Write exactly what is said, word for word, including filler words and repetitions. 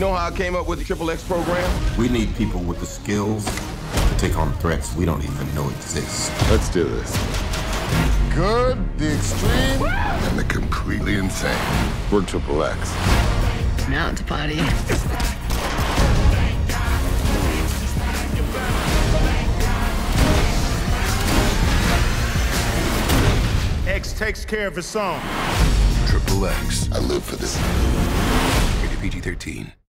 know how I came up with the triple X program? We need people with the skills to take on threats we don't even know exist. Let's do this. Good, the extreme, and the completely insane. We're triple X. Now it's a party. X takes care of his own. Triple X. I live for this. Rated P G thirteen.